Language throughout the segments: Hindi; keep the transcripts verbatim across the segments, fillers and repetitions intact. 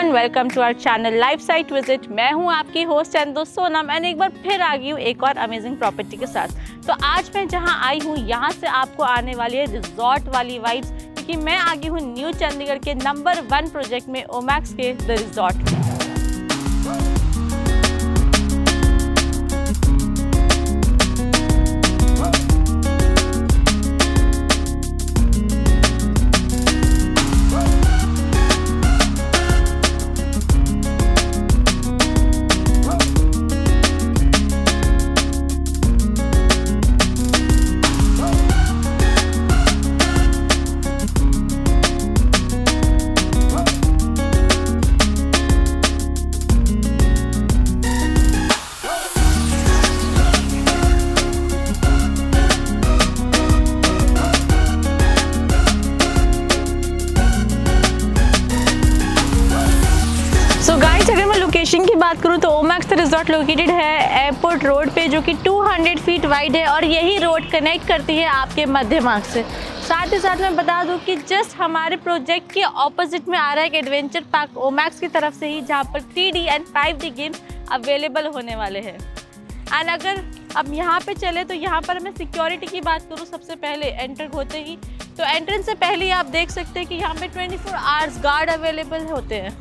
Everyone, welcome to our channel live site visit. मैं हूं आपकी होस्ट एंड दोस्त सोनम। मैंने एक बार फिर आ गई हूं एक और अमेजिंग प्रॉपर्टी के साथ। तो आज मैं जहां आई हूं यहां से आपको आने वाली है रिजॉर्ट वाली वाइब्स, क्योंकि मैं आ गई हूं न्यू चंडीगढ़ के नंबर वन प्रोजेक्ट में, ओमैक्स के द रिजॉर्ट में। सो गाइस, अगर मैं लोकेशन की बात करूं तो ओमैक्स रिजॉर्ट लोकेटेड है एयरपोर्ट रोड पे, जो कि दो सौ फीट वाइड है और यही रोड कनेक्ट करती है आपके मध्य मार्ग से। साथ ही साथ मैं बता दूं कि जस्ट हमारे प्रोजेक्ट के ऑपोजिट में आ रहा है एक एडवेंचर पार्क ओमैक्स की तरफ से ही, जहां पर three D and five D games available होने वाले हैं। एंड अगर अब यहाँ पे चले तो यहाँ पर मैं सिक्योरिटी की बात करूँ, सबसे पहले एंटर होते ही तो एंट्रेंस से पहले ही आप देख सकते हैं कि यहाँ पे चौबीस आवर्स गार्ड अवेलेबल होते हैं।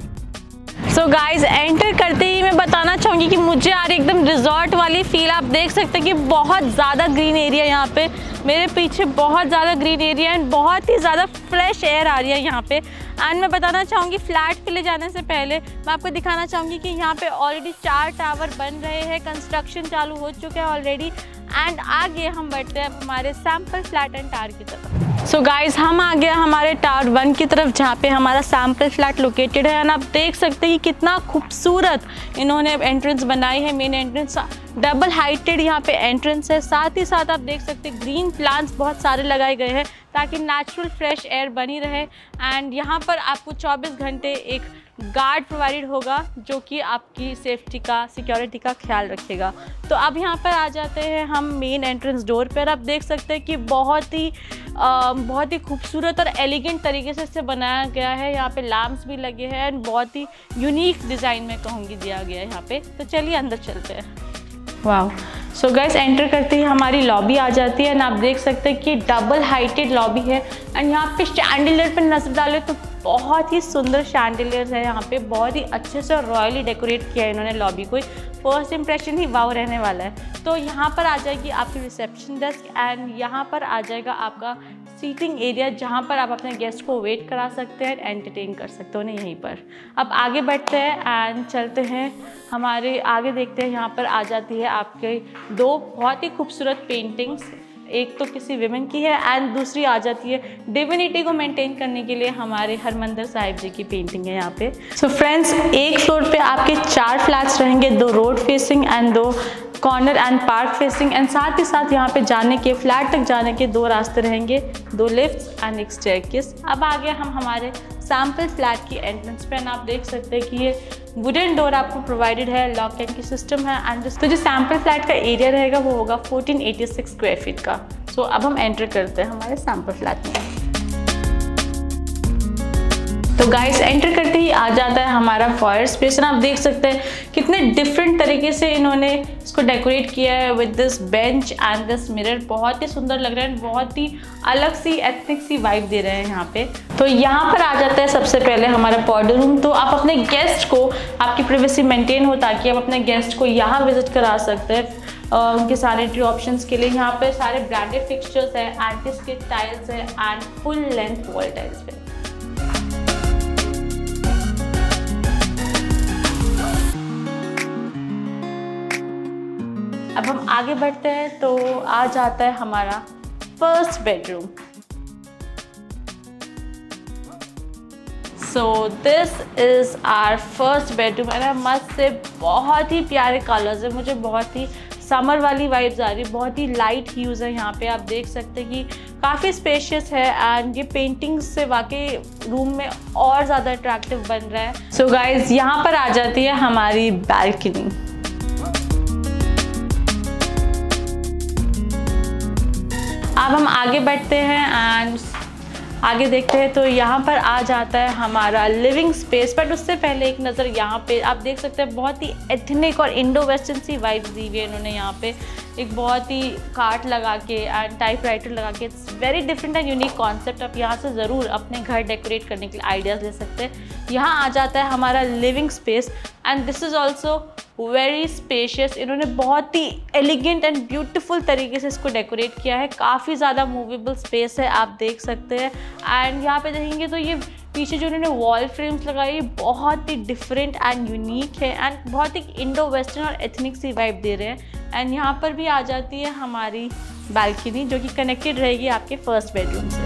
सो गाइज, एंटर करते ही मैं बताना चाहूँगी कि मुझे आ रही एकदम रिजॉर्ट वाली फील। आप देख सकते हैं कि बहुत ज़्यादा ग्रीन एरिया यहाँ पे, मेरे पीछे बहुत ज़्यादा ग्रीन एरिया एंड बहुत ही ज़्यादा फ्रेश एयर आ रही है यहाँ पे। एंड मैं बताना चाहूँगी फ्लैट पे ले जाने से पहले मैं आपको दिखाना चाहूँगी कि यहाँ पे ऑलरेडी चार टावर बन रहे हैं, कंस्ट्रक्शन चालू हो चुका है ऑलरेडी। एंड आगे हम बढ़ते हैं हमारे सैम्पल फ्लैट एंड टावर की तरफ। सो so गाइज, हम आ गए हमारे टावर वन की तरफ, जहाँ पे हमारा सैम्पल फ्लैट लोकेटेड है। एंड आप देख सकते हैं कि कितना खूबसूरत इन्होंने एंट्रेंस बनाई है। मेन एंट्रेंस डबल हाइटेड यहाँ पे एंट्रेंस है। साथ ही साथ आप देख सकते हैं ग्रीन प्लांट्स बहुत सारे लगाए गए हैं ताकि नेचुरल फ्रेश एयर बनी रहे। एंड यहाँ पर आपको चौबीस घंटे एक गार्ड प्रोवाइडेड होगा जो कि आपकी सेफ्टी का, सिक्योरिटी का ख्याल रखेगा। तो अब यहाँ पर आ जाते हैं हम मेन एंट्रेंस डोर पर। आप देख सकते हैं कि बहुत ही आ, बहुत ही खूबसूरत और एलिगेंट तरीके से इसे बनाया गया है। यहाँ पे लैम्प्स भी लगे हैं एंड बहुत ही यूनिक डिज़ाइन में कहूँगी दिया गया है यहाँ पे। तो चलिए अंदर चलते हैं। वाह, सो गाइस, एंटर करते ही हमारी लॉबी आ जाती है एंड आप देख सकते हैं कि डबल हाइटेड लॉबी है। एंड यहाँ पे शैंडिलियर पर नजर डालें तो बहुत ही सुंदर शैंडिलियर है यहाँ पे, बहुत ही अच्छे से रॉयली डेकोरेट किया है इन्होंने लॉबी को। फर्स्ट इंप्रेशन ही वाव रहने वाला है। तो यहाँ पर आ जाएगी आपकी रिसेप्शन डेस्क एंड यहाँ पर आ जाएगा आपका सीटिंग एरिया, जहाँ पर आप अपने गेस्ट को वेट करा सकते हैं, एंटरटेन कर सकते हो उन्हें यहीं पर। अब आगे बढ़ते हैं एंड चलते हैं हमारे आगे, देखते हैं यहाँ पर आ जाती है आपके दो बहुत ही खूबसूरत पेंटिंग्स। एक तो किसी विमेन की है एंड दूसरी आ जाती है डिविनिटी को मेंटेन करने के लिए हमारे हरमंदिर साहिब जी की पेंटिंग है यहाँ पे। सो so फ्रेंड्स, एक फ्लोर पे आपके चार फ्लैट्स रहेंगे, दो रोड फेसिंग एंड दो corner and park facing. And साथ ही साथ यहाँ पे जाने के, फ्लैट तक जाने के दो रास्ते रहेंगे, दो लिफ्ट्स एंड एक स्टेयरकेस। अब आगे हम हमारे सैम्पल फ्लैट की एंट्रेंस पे, आप देख सकते हैं कि ये वुडन डोर आपको प्रोवाइडेड है, लॉक एंड की सिस्टम है। एंड तो जो सैम्पल फ्लैट का एरिया रहेगा वो होगा चौदह सौ छियासी स्क्वायर फीट का। सो so, अब हम एंटर करते हैं हमारे सैम्पल फ्लैट में। तो गाइस, एंटर करते ही आ जाता है हमारा फॉयर स्पेस। आप देख सकते हैं कितने डिफरेंट तरीके से इन्होंने इसको डेकोरेट किया है with this bench and this mirror. बहुत ही सुंदर लग रहा है, बहुत ही अलग सी एथनिक सी वाइब दे रहे हैं यहाँ पे। तो यहाँ पर आ जाता है सबसे पहले हमारा पाउडर रूम। तो आप अपने गेस्ट को, आपकी प्राइवेसी मेंटेन हो ताकि आप अपने गेस्ट को यहाँ विजिट करा सकते हैं उनके सैनिटरी ऑप्शंस के लिए। यहाँ पे सारे ब्रांडेड फिक्सचर्स है, एंटी स्किड टाइल्स है and full length wall tiles है। अब हम आगे बढ़ते हैं तो आ जाता है हमारा first bedroom. So this is our first bedroom and I must say बहुत ही प्यारे कलर्स है, मुझे बहुत ही समर वाली वाइब्स आ रही है, बहुत ही लाइट ह्यूज़ है यहाँ पे। आप देख सकते हैं कि काफ़ी स्पेशियस है एंड ये पेंटिंग्स से वाकई रूम में और ज़्यादा अट्रैक्टिव बन रहा है। सो गाइज, यहाँ पर आ जाती है हमारी बैल्कनी। अब हम आगे बढ़ते हैं एंड आगे देखते हैं तो यहाँ पर आ जाता है हमारा लिविंग स्पेस। बट उससे पहले एक नज़र यहाँ पे आप देख सकते हैं, बहुत ही एथनिक और इंडो वेस्टर्न सी वाइब्स दी हुई है इन्होंने यहाँ पे। एक बहुत ही कार्ट लगा के एंड टाइप राइटर लगा के, it's very different and unique concept. आप यहाँ से ज़रूर अपने घर डेकोरेट करने के लिए आइडियाज़ ले सकते हैं। यहाँ आ जाता है हमारा living space and this is also very spacious. इन्होंने बहुत ही एलिगेंट एंड ब्यूटीफुल तरीके से इसको डेकोरेट किया है। काफ़ी ज़्यादा मूवेबल स्पेस है, आप देख सकते हैं। एंड यहाँ पे देखेंगे तो ये पीछे जो इन्होंने वॉल फ्रेम्स लगाई बहुत ही डिफरेंट एंड यूनिक है एंड बहुत ही इंडो वेस्टर्न और एथनिक सी वाइब दे रहे हैं। एंड यहाँ पर भी आ जाती है हमारी बालकनी जो कि कनेक्टेड रहेगी आपके फर्स्ट बेडरूम से।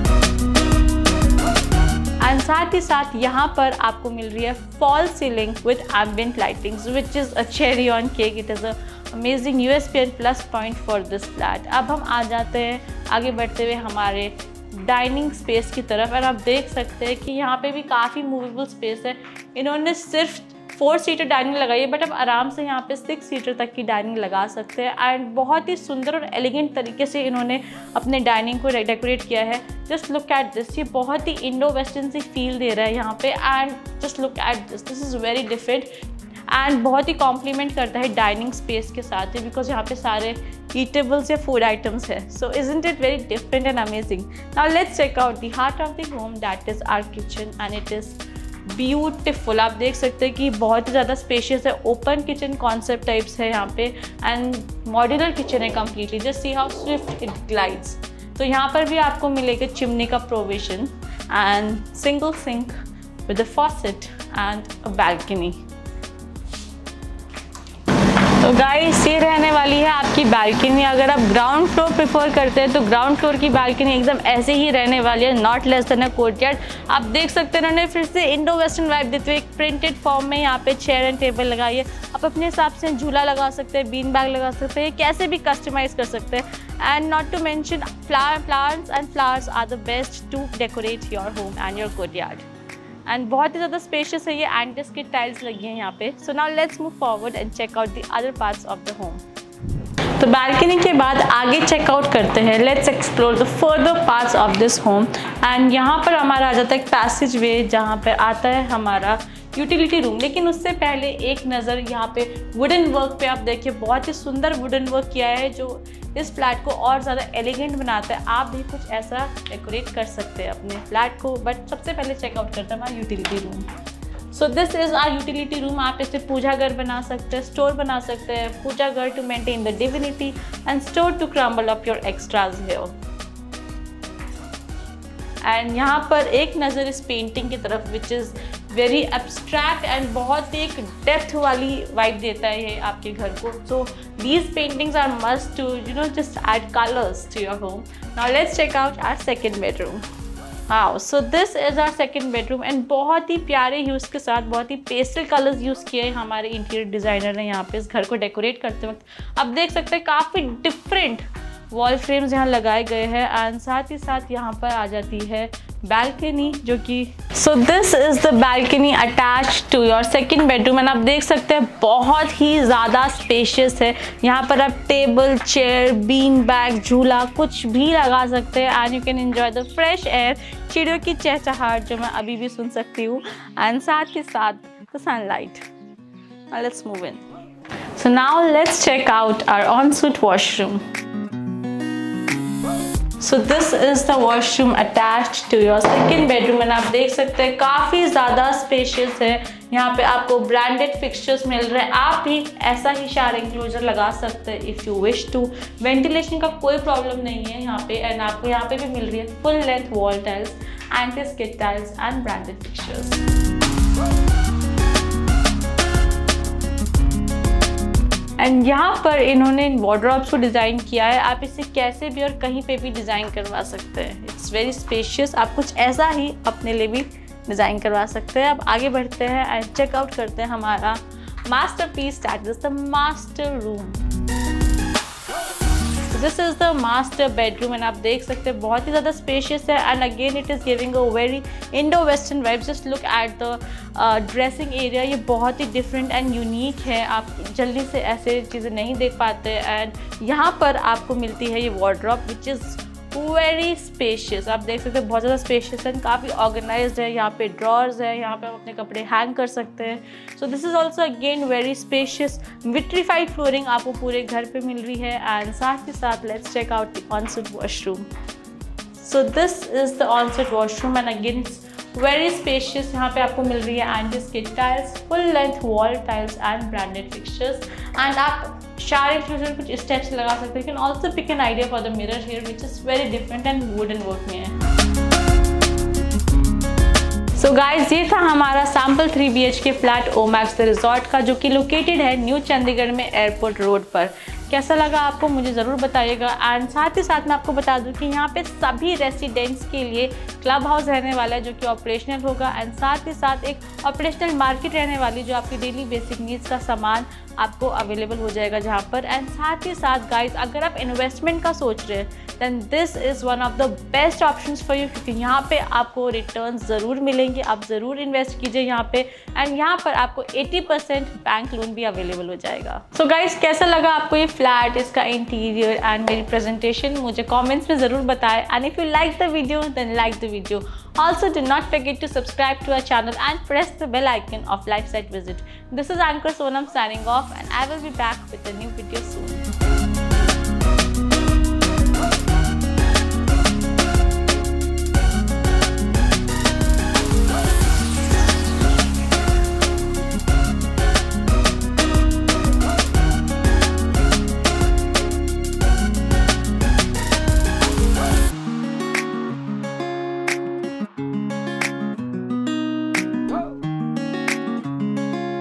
एंड साथ ही साथ यहाँ पर आपको मिल रही है false ceiling with ambient lightings which is a cherry on cake. It is a amazing USP and plus point for this flat. अब हम आ जाते हैं आगे बढ़ते हुए हमारे डाइनिंग स्पेस की तरफ एंड आप देख सकते हैं कि यहाँ पे भी काफ़ी मूवेबल स्पेस है। इन्होंने सिर्फ फोर सीटर डाइनिंग लगाई है बट आप आराम से यहाँ पे सिक्स सीटर तक की डाइनिंग लगा सकते हैं। एंड बहुत ही सुंदर और एलिगेंट तरीके से इन्होंने अपने डाइनिंग को डेकोरेट किया है। जस्ट लुक एट दिस, ये बहुत ही इंडो वेस्टर्न सी फील दे रहा है यहाँ पे। And just look at this, this is very different and बहुत ही कॉम्प्लीमेंट करता है डाइनिंग स्पेस के साथ ही, बिकॉज यहाँ पे सारे ईटेबल्स या फूड आइटम्स है। So isn't it very different and amazing. Now let's check out the heart of the home, that is our kitchen and it is beautiful. आप देख सकते हैं कि बहुत ही ज़्यादा स्पेशियस है, ओपन किचन कॉन्सेप्ट टाइप्स है यहाँ पे एंड मॉड्यूलर किचन है completely. Just see how swift it glides. तो यहाँ पर भी आपको मिलेगा चिमनी का provision and single sink with a faucet and a balcony. तो गाइस ये रहने वाली है आपकी बालकनी। अगर आप ग्राउंड फ्लोर प्रेफर करते हैं तो ग्राउंड फ्लोर की बालकनी एकदम ऐसे ही रहने वाली है, not less than a courtyard. आप देख सकते हैं इन्होंने फिर से इंडो वेस्टर्न वाइब देते हुए एक प्रिंटेड फॉर्म में यहाँ पे चेयर एंड टेबल लगाई है। आप अपने हिसाब से झूला लगा सकते हैं, बीन बैग लगा सकते हैं, कैसे भी कस्टमाइज कर सकते हैं। And not to mention flower plants and flowers are the best to decorate your home and your courtyard. And बहुत ही ज़्यादा स्पेशियस है, ये एंटिस की टाइल्स लगी हैं यहाँ पे। So now let's move forward and check out the other parts of the home. तो बालकनी के बाद आगे चेकआउट करते हैं, let's explore the further parts of this home. And यहाँ पर हमारा आ जाता है एक पैसेज वे जहाँ पर आता है हमारा यूटिलिटी रूम। लेकिन उससे पहले एक नज़र यहाँ पे वुडन वर्क पे आप देखिए, बहुत ही सुंदर वुडन वर्क किया है जो इस फ्लैट को और ज़्यादा एलिगेंट बनाता है। आप भी कुछ ऐसा डेकोरेट कर सकते हैं अपने फ्लैट को। बट सबसे पहले चेकआउट करते हैं हमारा utility room. So this is our utility room. आप इसे पूजा घर बना सकते हैं, स्टोर बना सकते हैं, पूजा घर to maintain the divinity and store to crumble up your extras here. And यहाँ पर एक नज़र इस पेंटिंग की तरफ which is very abstract and बहुत ही एक डेप्थ वाली वाइब देता है ये आपके घर को। So these paintings are must to you know just add colours to your home. Now let's check out our second bedroom. हाँ, so this is our second bedroom and बहुत ही प्यारे यूज़ के साथ बहुत ही पेस्टल कलर्स यूज़ किए हैं हमारे इंटीरियर डिज़ाइनर ने यहाँ पे इस घर को डेकोरेट करते वक्त। आप देख सकते हैं काफ़ी डिफरेंट वॉल फ्रेम्स यहाँ लगाए गए हैं एंड साथ ही साथ यहाँ पर आ जाती है बालकनी जो कि so this is the balcony attach to your second bedroom. And आप देख सकते हैं बहुत ही ज़्यादा स्पेशियस है। यहाँ पर आप टेबल, चेयर, बीन बैग, झूला कुछ भी लगा सकते हैं and you can enjoy the fresh air, चिड़ियों की चहचहाहट जो मैं अभी भी सुन सकती हूँ एंड साथ ही साथ the sunlight. Let's move in. So now let's check out our ensuite washroom. So this is the washroom attached to your second bedroom and आप देख सकते हैं काफ़ी ज़्यादा स्पेशियस है। यहाँ पे आपको ब्रांडेड फिक्सचर्स मिल रहे हैं। आप भी ऐसा ही शावर इंक्लोजर लगा सकते हैं if you wish to. Ventilation का कोई प्रॉब्लम नहीं है यहाँ पे एंड आपको यहाँ पे भी मिल रही है full length wall tiles, anti skid tiles and branded fixtures. And यहाँ पर इन्होंने इन वार्डरोब्स को डिज़ाइन किया है। आप इसे कैसे भी और कहीं पे भी डिज़ाइन करवा सकते हैं। It's very spacious. आप कुछ ऐसा ही अपने लिए भी डिज़ाइन करवा सकते हैं। अब आगे बढ़ते हैं एंड चेकआउट करते हैं हमारा masterpiece, that is the master room. This is the master bedroom and आप देख सकते हैं बहुत ही ज़्यादा स्पेशियस है and again it is giving a very Indo western vibe. Just look at the dressing area, ये बहुत ही डिफरेंट एंड यूनिक है। आप जल्दी से ऐसे चीज़ें नहीं देख पाते एंड यहाँ पर आपको मिलती है ये wardrobe which is very spacious. आप देख सकते हैं बहुत ज़्यादा स्पेशियस है, काफ़ी ऑर्गेनाइज्ड है। यहाँ पे ड्रॉर्स है, यहाँ पे आप अपने कपड़े हैंग कर सकते हैं। So this is also again very spacious. Vitrified flooring आपको पूरे घर पे मिल रही है। एंड साथ ही साथ let's check out the ensuite washroom. So this is the ensuite washroom and again very spacious. यहाँ पे आपको मिल रही है anti skid tiles, full length wall tiles and branded fixtures. And आप शारिंग फ्यूचर कुछ स्टेप्स लगा सकते हैं। Can also pick an idea for the mirror here which is very different and wooden work में है। सो गाइज ये था हमारा sample three B H K flat Omaxe the resort का, जो कि लोकेटेड है न्यू चंडीगढ़ में एयरपोर्ट रोड पर। कैसा लगा आपको मुझे ज़रूर बताइएगा। एंड साथ ही साथ मैं आपको बता दूं कि यहाँ पे सभी रेसिडेंट्स के लिए क्लब हाउस रहने वाला है जो कि ऑपरेशनल होगा। एंड साथ ही साथ एक ऑपरेशनल मार्केट रहने वाली जो आपकी डेली बेसिक नीड्स का सामान आपको अवेलेबल हो जाएगा जहाँ पर। एंड साथ ही साथ गाइज अगर आप इन्वेस्टमेंट का सोच रहे हैं then this is one of the best options for you, क्योंकि यहाँ पे आपको रिटर्न ज़रूर मिलेंगे। आप ज़रूर इन्वेस्ट कीजिए यहाँ पे। एंड यहाँ पर आपको अस्सी परसेंट बैंक लोन भी अवेलेबल हो जाएगा। सो so गाइज कैसा लगा आपको ये फ्लैट, इसका इंटीरियर एंड मेरी प्रेजेंटेशन, मुझे कमेंट्स में ज़रूर बताएं। And if you like the video then like the video. Also do not forget to subscribe to our channel and press the bell icon of Lifesite Visit. This is Anchor Sonam signing off and I will be back with a new video soon.